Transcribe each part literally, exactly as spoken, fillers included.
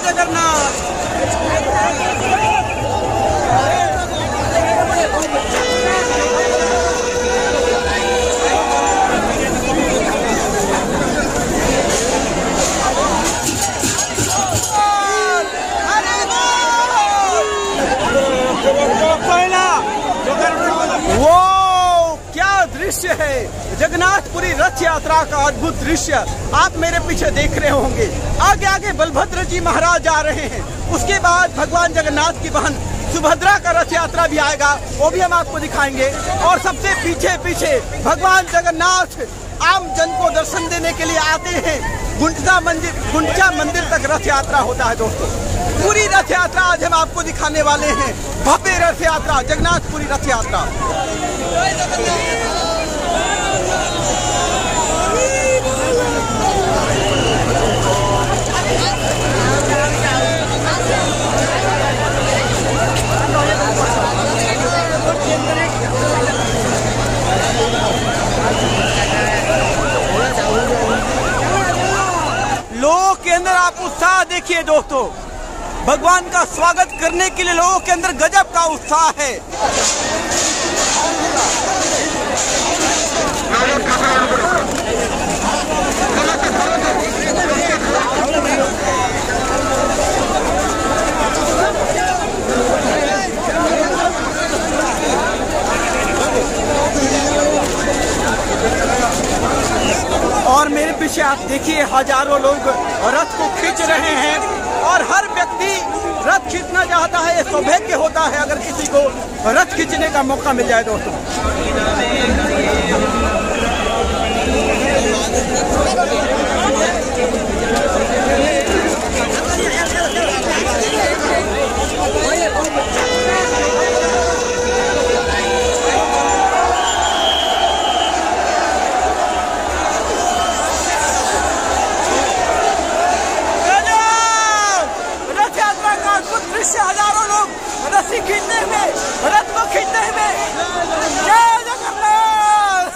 जगन्नाथ। वो क्या दृश्य है, जगन्नाथपुरी रथ यात्रा का अद्भुत दृश्य आप मेरे पीछे देख रहे होंगे। आगे आगे बलभद्र जी महाराज जा रहे हैं, उसके बाद भगवान जगन्नाथ की बहन सुभद्रा का रथ यात्रा भी आएगा, वो भी हम आपको दिखाएंगे। और सबसे पीछे पीछे भगवान जगन्नाथ आम जन को दर्शन देने के लिए आते हैं। गुंडचा मंदिर गुंडचा मंदिर तक रथ यात्रा होता है दोस्तों। पूरी रथ यात्रा आज हम आपको दिखाने वाले हैं, भव्य रथ यात्रा, जगन्नाथपुरी रथ यात्रा। लोगों के अंदर आप उत्साह देखिए दोस्तों, भगवान का स्वागत करने के लिए लोगों के अंदर गजब का उत्साह है। और मेरे पीछे आप देखिए हजारों लोग रथ को खींच रहे हैं और हर व्यक्ति रथ खींचना चाहता है। ये सौभाग्य होता है अगर किसी को रथ खींचने का मौका मिल जाए दोस्तों। हजारों लोग रस्सी खींचते हुए, रथ को खींचते हुए, जय जगन्नाथ।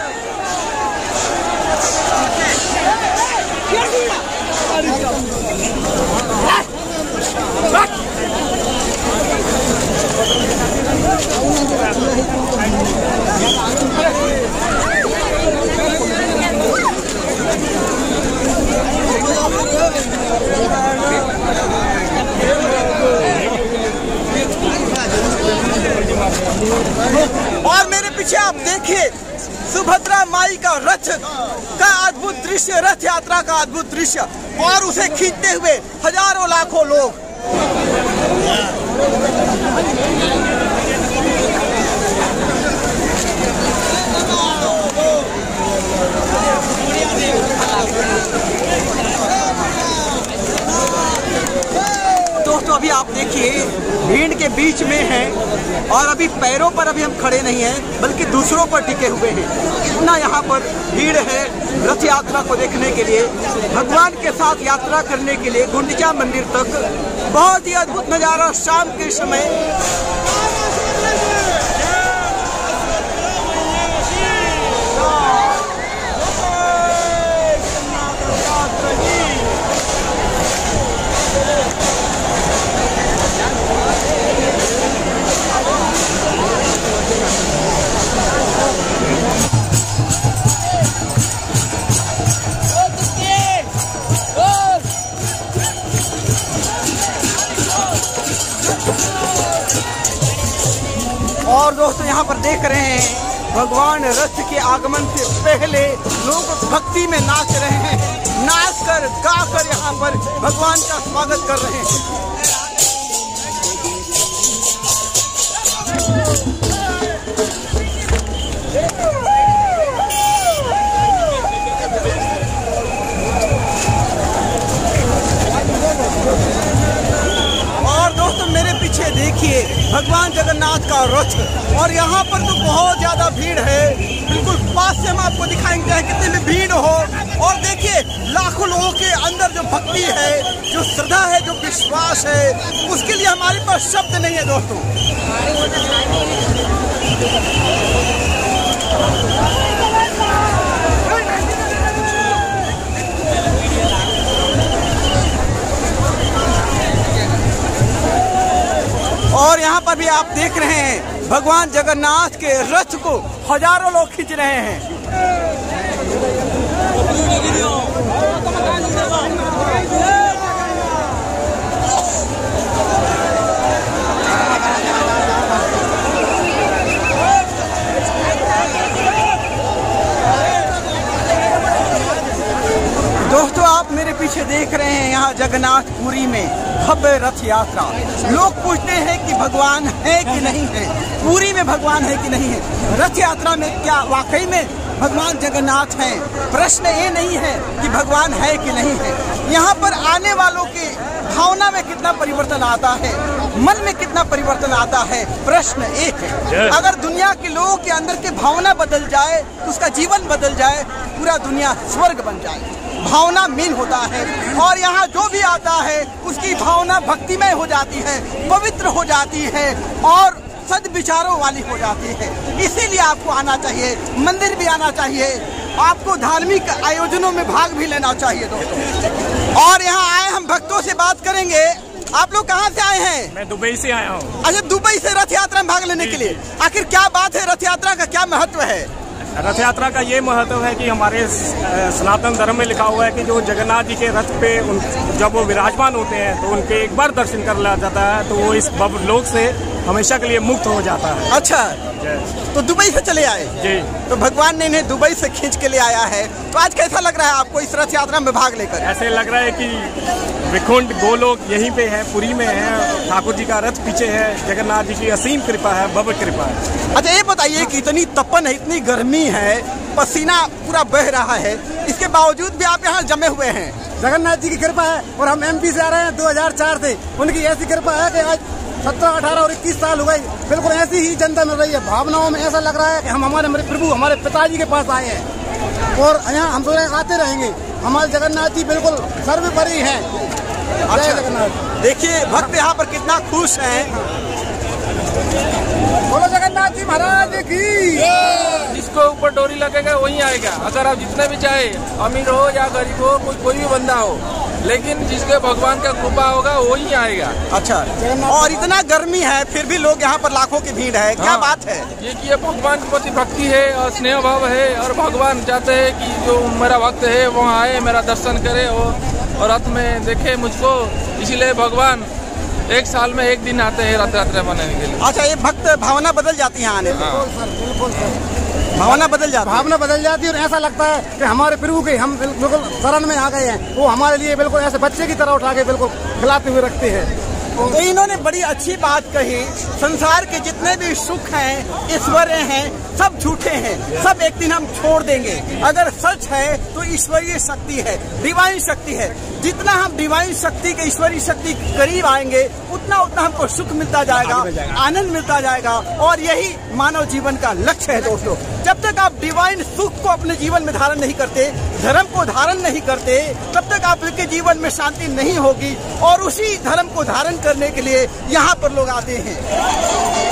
और मेरे पीछे आप देखिए सुभद्रा माई का रथ का अद्भुत दृश्य, रथ यात्रा का अद्भुत दृश्य, और उसे खींचते हुए हजारों लाखों लोग। दोस्तों अभी आप देखिए भीड़ के बीच में हैं और अभी पैरों पर अभी हम खड़े नहीं हैं बल्कि दूसरों पर टिके हुए हैं। इतना यहाँ पर भीड़ है रथ यात्रा को देखने के लिए, भगवान के साथ यात्रा करने के लिए गुंडीचा मंदिर तक। बहुत ही अद्भुत नज़ारा शाम के समय। और दोस्तों यहाँ पर देख रहे हैं भगवान रथ के आगमन से पहले लोग भक्ति में नाच रहे हैं, नाच कर गा कर यहाँ पर भगवान का स्वागत कर रहे हैं। देखिए भगवान जगन्नाथ का रथ, और यहाँ पर तो बहुत ज्यादा भीड़ है। बिल्कुल पास से हम आपको दिखाएंगे चाहे कितनी भी भीड़ हो। और देखिए लाखों लोगों के अंदर जो भक्ति है, जो श्रद्धा है, जो विश्वास है, उसके लिए हमारे पास शब्द नहीं है दोस्तों। यहाँ पर भी आप देख रहे हैं भगवान जगन्नाथ के रथ को हजारों लोग खींच रहे हैं। दोस्तों, आप मेरे पीछे देख रहे हैं यहाँ जगन्नाथपुरी में भव्य रथ यात्रा। लोग पूछते हैं कि भगवान है कि नहीं है, पुरी में भगवान है कि नहीं है, रथ यात्रा में क्या वाकई में भगवान जगन्नाथ हैं? प्रश्न ये नहीं है कि भगवान है कि नहीं है, यहाँ पर आने वालों की भावना में कितना परिवर्तन आता है, मन में कितना परिवर्तन आता है। प्रश्न एक है, अगर दुनिया के लोगों के अंदर की भावना बदल जाए, उसका जीवन बदल जाए, पूरा दुनिया स्वर्ग बन जाए। भावना मीन होता है और यहाँ जो भी आता है उसकी भावना भक्तिमय हो जाती है, पवित्र हो जाती है और सद विचारों वाली हो जाती है। इसीलिए आपको आना चाहिए, मंदिर भी आना चाहिए, आपको धार्मिक आयोजनों में भाग भी लेना चाहिए दोस्तों। और यहाँ आए हम भक्तों से बात करेंगे। आप लोग कहाँ से आए हैं? मैं दुबई से आया हूँ। अच्छा, दुबई से रथ यात्रा में भाग लेने के लिए। आखिर क्या बात है, रथ यात्रा का क्या महत्व है? रथ यात्रा का ये महत्व है कि हमारे सनातन धर्म में लिखा हुआ है कि जो जगन्नाथ जी के रथ पे उन, जब वो विराजमान होते हैं तो उनके एक बार दर्शन कर लिया जाता है तो वो इस भव लोक से हमेशा के लिए मुक्त हो जाता है। अच्छा, तो दुबई से चले आए जी। तो भगवान ने इन्हें दुबई से खींच के ले आया है। तो आज कैसा लग रहा है आपको इस रथ यात्रा में भाग लेकर? ऐसे लग रहा है कि विकुंठ गोलोक यहीं पे है, पुरी में है, ठाकुर जी का रथ पीछे है, जगन्नाथ जी की असीम कृपा है, भव्य कृपा है। अच्छा, ये बताइए कि इतनी तपन है, इतनी गर्मी है, पसीना पूरा बह रहा है, इसके बावजूद भी आप यहाँ जमे हुए हैं। जगन्नाथ जी की कृपा है और हम एमपी से आ रहे हैं दो हज़ार चार से। उनकी ऐसी कृपा है कि आज सत्रह अठारह और इक्कीस साल हो गए, बिल्कुल ऐसी ही जनता मिल रही है। भावनाओं में ऐसा लग रहा है कि हम हमारे प्रभु हमारे पिताजी के पास आए हैं और यहाँ हम सोच रहे हैं आते रहेंगे। हमारे जगन्नाथ जी बिल्कुल सर्वोपरि हैं। अच्छा, जगन्नाथ देखिए भक्त यहाँ पर कितना खुश हैं। बोलो जगन्नाथ जी महाराज की। जिसको ऊपर डोरी लगेगा वही आएगा। अगर आप जितने भी चाहे, अमीर हो या गरीब हो, कोई कोई भी बंदा हो, लेकिन जिसके भगवान का कृपा होगा वही आएगा। अच्छा, और इतना गर्मी है फिर भी लोग यहाँ पर लाखों की भीड़ है, क्या हाँ, बात है? ये कि ये भगवान के प्रति भक्ति है और स्नेह भाव है और भगवान चाहते हैं कि जो मेरा भक्त है वहाँ आए, मेरा दर्शन करे और, और रथ में देखे मुझको। इसीलिए भगवान एक साल में एक दिन आते हैं रथ यात्रा मनाने के लिए। अच्छा, ये भक्त भावना बदल जाती है आने में? बिल्कुल सर, भावना बदल जाती है। भावना बदल जाती है और ऐसा लगता है कि हमारे प्रभु के हम बिल्कुल शरण में आ गए हैं। वो हमारे लिए बिल्कुल ऐसे बच्चे की तरह उठा के बिल्कुल खिलाते हुए रखते हैं। तो इन्होंने बड़ी अच्छी बात कही, संसार के जितने भी सुख हैं, ऐश्वर्य हैं, सब झूठे हैं, सब एक दिन हम छोड़ देंगे। अगर सच है तो ईश्वरीय शक्ति है, डिवाइन शक्ति है। जितना हम डिवाइन शक्ति के ईश्वरीय शक्ति के करीब आएंगे उतना उतना हमको सुख मिलता जाएगा, आनंद मिलता जाएगा और यही मानव जीवन का लक्ष्य है दोस्तों। जब तक आप डिवाइन सुख को अपने जीवन में धारण नहीं करते, धर्म को धारण नहीं करते, तब तक आपके जीवन में शांति नहीं होगी और उसी धर्म को धारण करने के लिए यहाँ पर लोग आते हैं।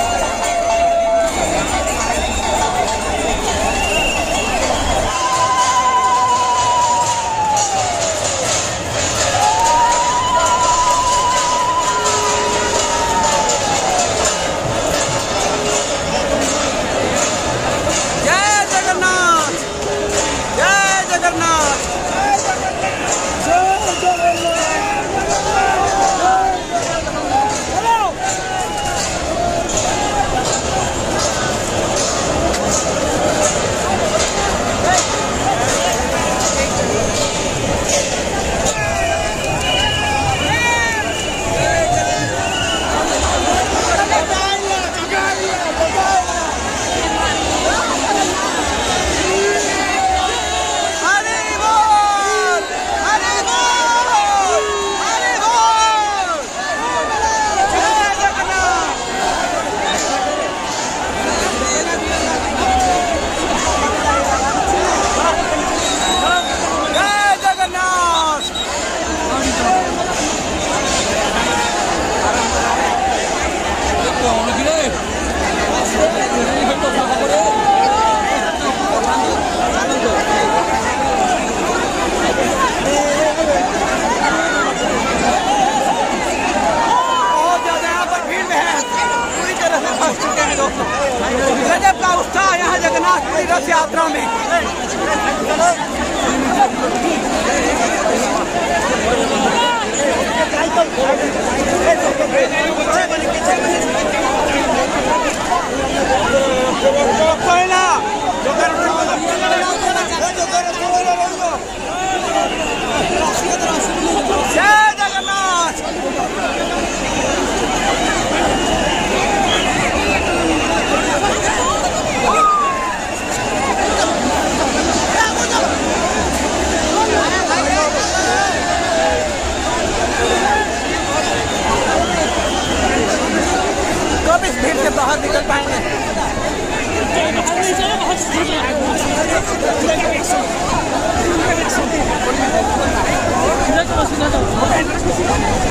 था यहाँ जगन्नाथपुरी रथ यात्रा में। जय जगन्नाथ। कब इस भीड़ से बाहर निकल पाएंगे? सीधा चलो सीधा चलो।